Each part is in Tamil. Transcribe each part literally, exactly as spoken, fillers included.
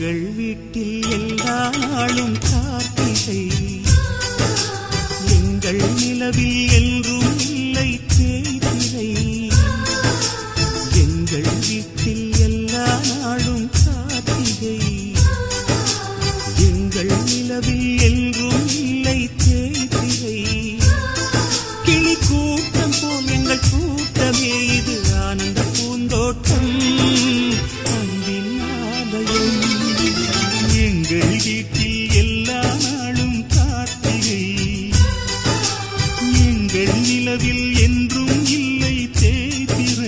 எங்கள் வீட்டில் எல்லா நாளும் கார்த்திகை, எங்கள் நிலவில் என்றும் இல்லை தேய்பிறை. எங்கள் வீட்டில் எல்லா நாளும் கார்த்திகை, எங்கள் நிலவில் என்றும் இல்லை தேய்பிறை. கிளி கூட்டம் போல் எங்கள் கூட்டமே இது ஆனந்த பூந்தோட்டம், அன்பின் ஆலயம். எங்கள் வீட்டில் எல்லா நாளும் கார்த்திகை, எங்கள் நிலவில் என்றும் இல்லை தேய்பிறை.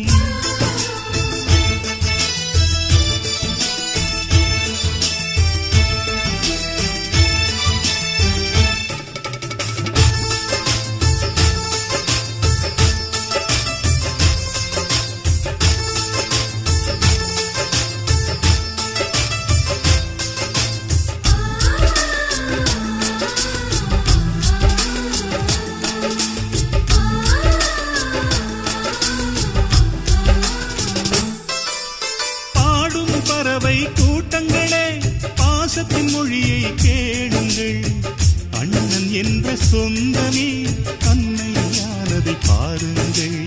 பறவை கூட்டங்களே பாசத்தின் மொழியை கேளுங்கள், அண்ணன் என்ற சொந்தமே அன்னையானதை பாருங்கள்.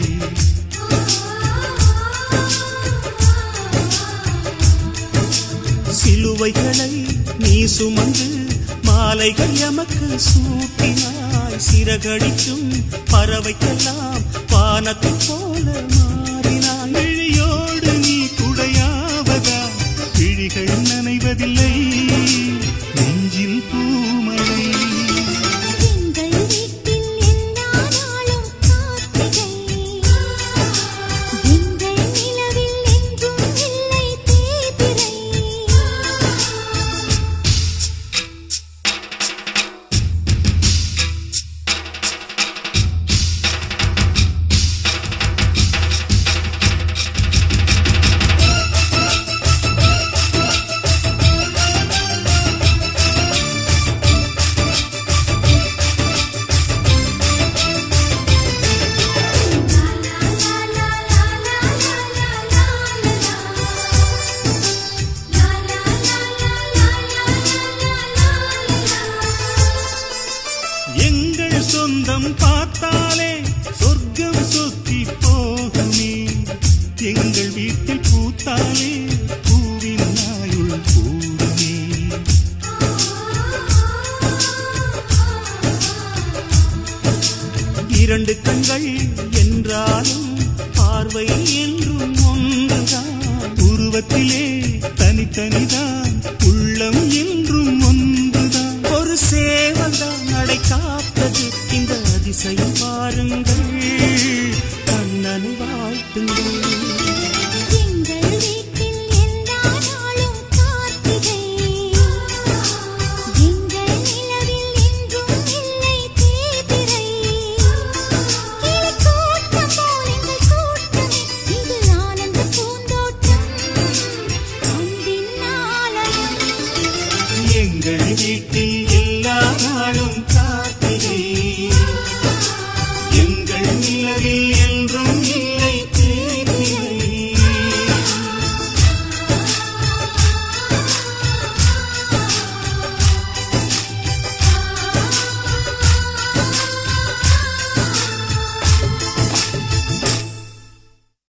சிலுவைகளை நீ சுமந்து மாலைகள் எமக்கு சூட்டினாய், சிறகடிக்கும் பறவைக்கெல்லாம் வானத்தை போல மாறினாய். விழியோடு நீ குடையாவதா, விழிகள் நனைவதில்லை நெஞ்சில் பூமழை. எங்கள் வீட்டில் எல்லா நாளும் கார்த்திகை, எங்கள் நிலவில் என்றும் இல்லை தேய்பிறை. எங்கள் சொந்தம் பார்த்தாலே சொர்க்கம் சொத்தி போகுமே, எங்கள் வீட்டில் பூத்தாலே பூவின் நாயுள் கூடுமே. இரண்டு கண்கள் என்றாலும் பார்வை என்றும் ஒன்றுதான், உருவத்திலே தனித்தனிதான் உள்ளம் என்றும் ஒன்றுதான். ஒரு சேவல்தான் நடை காத்தது இந்த அதிசயம் பாருங்கள், கண்ணனை வாழ்த்துங்கள். எங்கள் வீட்டில் எல்லா நாளும் கார்த்திகை, எங்கள் நிலவில் என்றும் இல்லை தேய்பிறை. கிளி கூட்டம் போல் எங்கள் கூட்டமே இது ஆனந்த பூந்தோட்டம், அன்பின் ஆலயம். எங்கள் வீட்டில்